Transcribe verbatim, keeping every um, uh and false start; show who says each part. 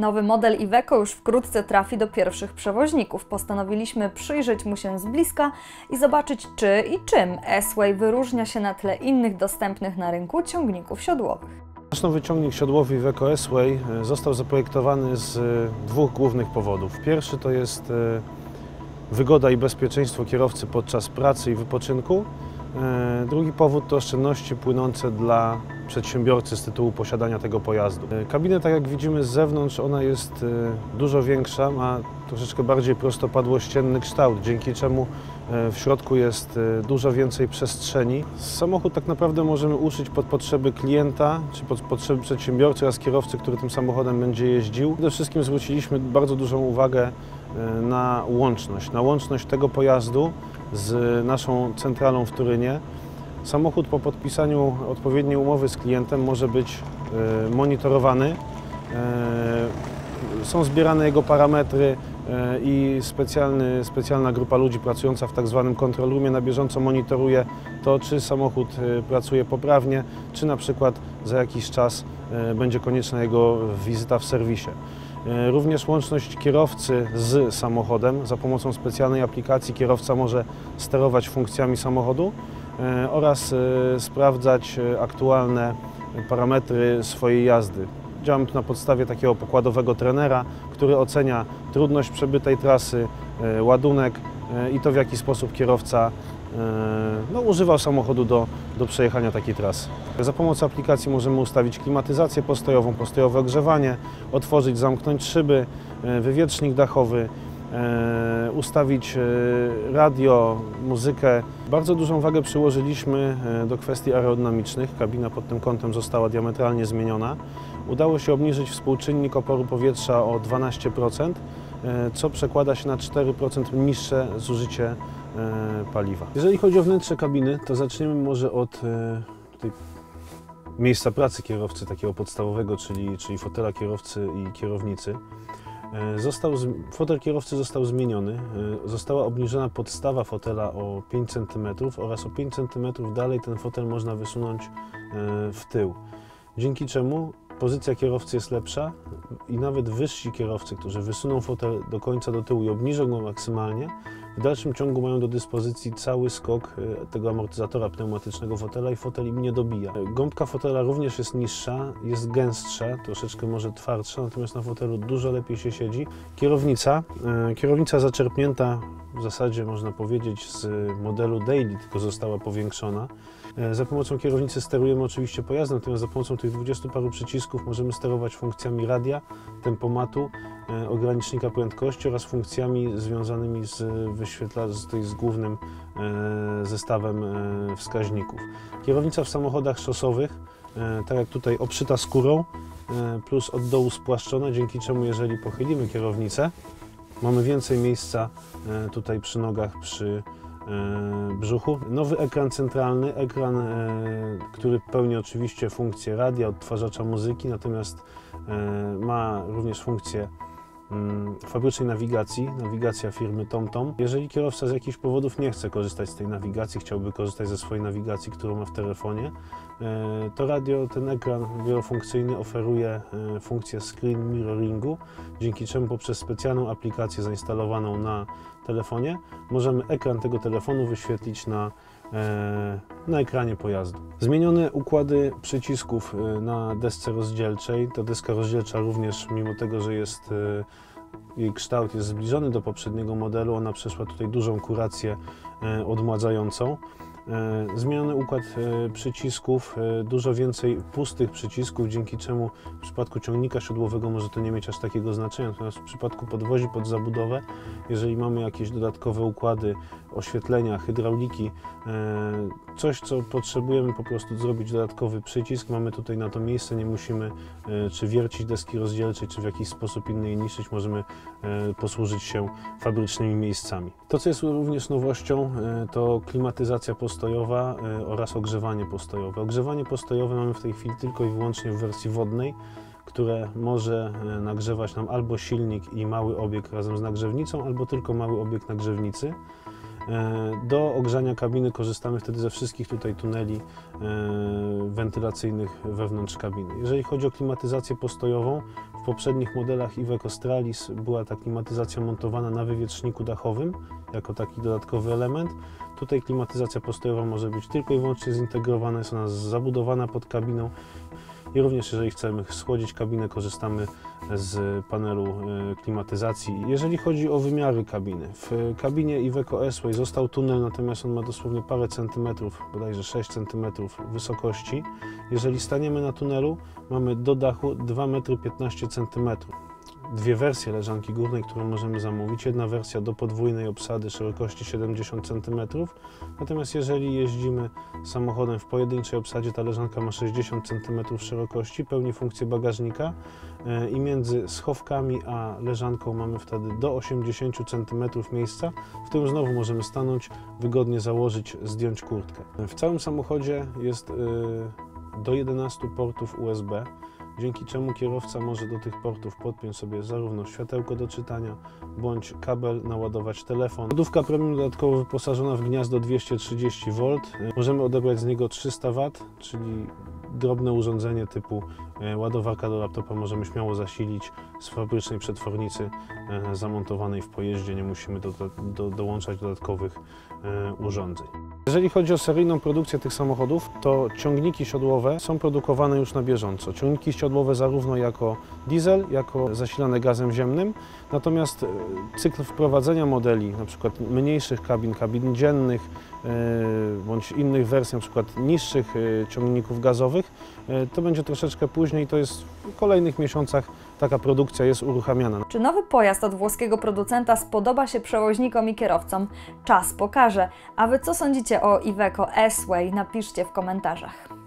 Speaker 1: Nowy model Iveco już wkrótce trafi do pierwszych przewoźników. Postanowiliśmy przyjrzeć mu się z bliska i zobaczyć, czy i czym S-Way wyróżnia się na tle innych dostępnych na rynku ciągników siodłowych.
Speaker 2: Nasz nowy ciągnik siodłowy Iveco S-Way został zaprojektowany z dwóch głównych powodów. Pierwszy to jest wygoda i bezpieczeństwo kierowcy podczas pracy i wypoczynku. Drugi powód to oszczędności płynące dla przedsiębiorcy z tytułu posiadania tego pojazdu. Kabina, tak jak widzimy z zewnątrz, ona jest dużo większa, ma troszeczkę bardziej prostopadłościenny kształt, dzięki czemu w środku jest dużo więcej przestrzeni. Samochód tak naprawdę możemy uszyć pod potrzeby klienta, czy pod potrzeby przedsiębiorcy oraz kierowcy, który tym samochodem będzie jeździł. Przede wszystkim zwróciliśmy bardzo dużą uwagę na łączność, na łączność tego pojazdu z naszą centralą w Turynie. Samochód po podpisaniu odpowiedniej umowy z klientem może być monitorowany. Są zbierane jego parametry i specjalny, specjalna grupa ludzi pracująca w tak zwanym control roomie na bieżąco monitoruje to, czy samochód pracuje poprawnie, czy na przykład za jakiś czas będzie konieczna jego wizyta w serwisie. Również łączność kierowcy z samochodem. Za pomocą specjalnej aplikacji kierowca może sterować funkcjami samochodu oraz sprawdzać aktualne parametry swojej jazdy. Działamy tu na podstawie takiego pokładowego trenera, który ocenia trudność przebytej trasy, ładunek i to, w jaki sposób kierowca no, używał samochodu do, do przejechania takiej trasy. Za pomocą aplikacji możemy ustawić klimatyzację postojową, postojowe ogrzewanie, otworzyć, zamknąć szyby, wywietrznik dachowy, ustawić radio, muzykę. Bardzo dużą wagę przyłożyliśmy do kwestii aerodynamicznych. Kabina pod tym kątem została diametralnie zmieniona. Udało się obniżyć współczynnik oporu powietrza o dwanaście procent, co przekłada się na cztery procent niższe zużycie paliwa. Jeżeli chodzi o wnętrze kabiny, to zaczniemy może od tej miejsca pracy kierowcy, takiego podstawowego, czyli, czyli fotela kierowcy i kierownicy. Został, fotel kierowcy został zmieniony, została obniżona podstawa fotela o pięć centymetrów oraz o pięć centymetrów dalej ten fotel można wysunąć w tył, dzięki czemu pozycja kierowcy jest lepsza i nawet wyżsi kierowcy, którzy wysuną fotel do końca do tyłu i obniżą go maksymalnie, w dalszym ciągu mają do dyspozycji cały skok tego amortyzatora pneumatycznego fotela i fotel im nie dobija. Gąbka fotela również jest niższa, jest gęstsza, troszeczkę może twardsza, natomiast na fotelu dużo lepiej się siedzi. Kierownica, kierownica zaczerpnięta w zasadzie można powiedzieć z modelu Daily, tylko została powiększona. Za pomocą kierownicy sterujemy oczywiście pojazdem, natomiast za pomocą tych dwudziestu paru przycisków możemy sterować funkcjami radia, tempomatu, ogranicznika prędkości oraz funkcjami związanymi z wyświetla, z, z głównym zestawem wskaźników. Kierownica w samochodach szosowych, tak jak tutaj, obszyta skórą, plus od dołu spłaszczona, dzięki czemu jeżeli pochylimy kierownicę, mamy więcej miejsca tutaj przy nogach, przy brzuchu. Nowy ekran centralny, ekran, który pełni oczywiście funkcję radia, odtwarzacza muzyki, natomiast ma również funkcję fabrycznej nawigacji, nawigacja firmy TomTom. Jeżeli kierowca z jakichś powodów nie chce korzystać z tej nawigacji, chciałby korzystać ze swojej nawigacji, którą ma w telefonie, to radio, ten ekran wielofunkcyjny oferuje funkcję screen mirroringu, dzięki czemu poprzez specjalną aplikację zainstalowaną na telefonie możemy ekran tego telefonu wyświetlić na, na ekranie pojazdu. Zmienione układy przycisków na desce rozdzielczej. Ta deska rozdzielcza również, mimo tego, że jest jej kształt jest zbliżony do poprzedniego modelu, ona przeszła tutaj dużą kurację odmładzającą. Zmieniony układ przycisków, dużo więcej pustych przycisków, dzięki czemu w przypadku ciągnika siodłowego może to nie mieć aż takiego znaczenia, natomiast w przypadku podwozi pod zabudowę, jeżeli mamy jakieś dodatkowe układy oświetlenia, hydrauliki, coś, co potrzebujemy po prostu zrobić dodatkowy przycisk, mamy tutaj na to miejsce, nie musimy czy wiercić deski rozdzielczej, czy w jakiś sposób inny jej niszczyć, możemy posłużyć się fabrycznymi miejscami. To, co jest również nowością, to klimatyzacja postojowa oraz ogrzewanie postojowe. Ogrzewanie postojowe mamy w tej chwili tylko i wyłącznie w wersji wodnej, które może nagrzewać nam albo silnik i mały obieg razem z nagrzewnicą, albo tylko mały obieg nagrzewnicy. Do ogrzania kabiny korzystamy wtedy ze wszystkich tutaj tuneli wentylacyjnych wewnątrz kabiny. Jeżeli chodzi o klimatyzację postojową, w poprzednich modelach Iveco Stralis była ta klimatyzacja montowana na wywietrzniku dachowym, jako taki dodatkowy element. Tutaj klimatyzacja postojowa może być tylko i wyłącznie zintegrowana, jest ona zabudowana pod kabiną. I również jeżeli chcemy schłodzić kabinę, korzystamy z panelu klimatyzacji. Jeżeli chodzi o wymiary kabiny, w kabinie Iveco S-Way został tunel, natomiast on ma dosłownie parę centymetrów, bodajże sześć centymetrów wysokości. Jeżeli staniemy na tunelu, mamy do dachu dwa metry piętnaście centymetrów. Dwie wersje leżanki górnej, którą możemy zamówić. Jedna wersja do podwójnej obsady szerokości siedemdziesiąt centymetrów, natomiast jeżeli jeździmy samochodem w pojedynczej obsadzie, ta leżanka ma sześćdziesiąt centymetrów szerokości, pełni funkcję bagażnika i między schowkami a leżanką mamy wtedy do osiemdziesięciu centymetrów miejsca, w którym znowu możemy stanąć, wygodnie założyć, zdjąć kurtkę. W całym samochodzie jest do jedenastu portów U S B, dzięki czemu kierowca może do tych portów podpiąć sobie zarówno światełko do czytania, bądź kabel, naładować telefon. Lodówka premium dodatkowo wyposażona w gniazdo dwieście trzydzieści wolt. Możemy odebrać z niego trzysta watów, czyli drobne urządzenie typu ładowarka do laptopa możemy śmiało zasilić z fabrycznej przetwornicy zamontowanej w pojeździe. Nie musimy do, do, dołączać dodatkowych urządzeń. Jeżeli chodzi o seryjną produkcję tych samochodów, to ciągniki siodłowe są produkowane już na bieżąco. Ciągniki siodłowe zarówno jako diesel, jako zasilane gazem ziemnym, natomiast cykl wprowadzenia modeli, na przykład mniejszych kabin, kabin dziennych, bądź innych wersji, na przykład niższych ciągników gazowych, to będzie troszeczkę później, to jest w kolejnych miesiącach taka produkcja jest uruchamiana.
Speaker 1: Czy nowy pojazd od włoskiego producenta spodoba się przewoźnikom i kierowcom? Czas pokaże. A Wy co sądzicie o Iveco S-Way? Napiszcie w komentarzach.